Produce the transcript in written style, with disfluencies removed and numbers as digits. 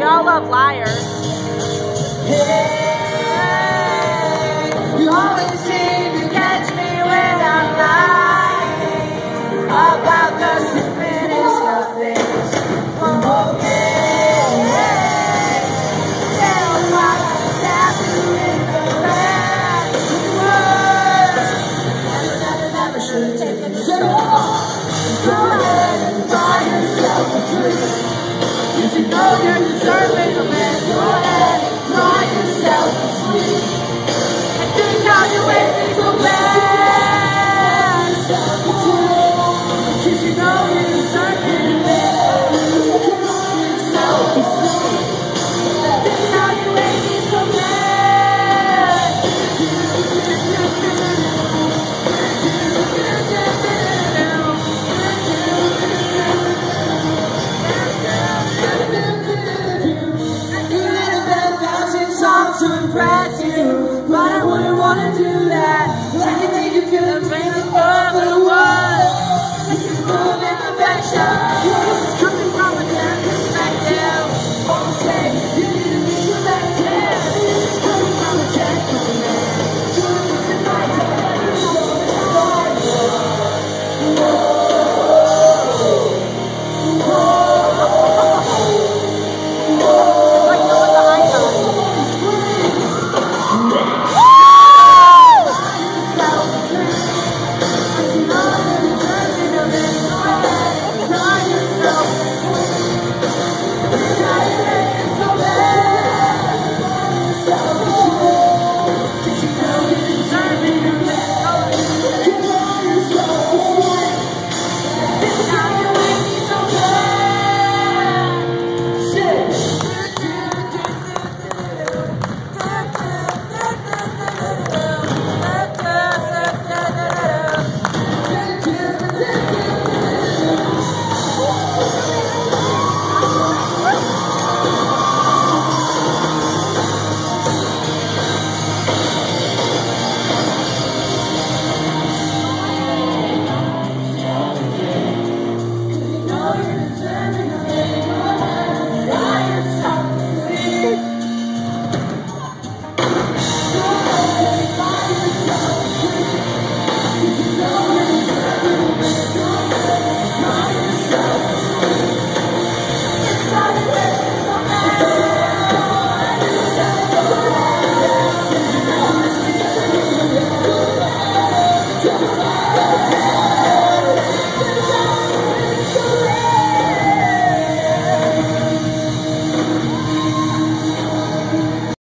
all love liars. Hey, you always seem to catch me when I'm lying about the stupidest of things. Okay, tell me what happened in the past. Never should have taken so long. Go ahead and find yourself a dream. You should know you're deserving of it. Go ahead and cry yourself to sleep. And think how you made me so bad. You should know you're deserving of it. Cry yourself to sleep. Think how you made me so bad. To impress you, but I wouldn't want to do that. I can make you feel the pain of the world. I can prove imperfection.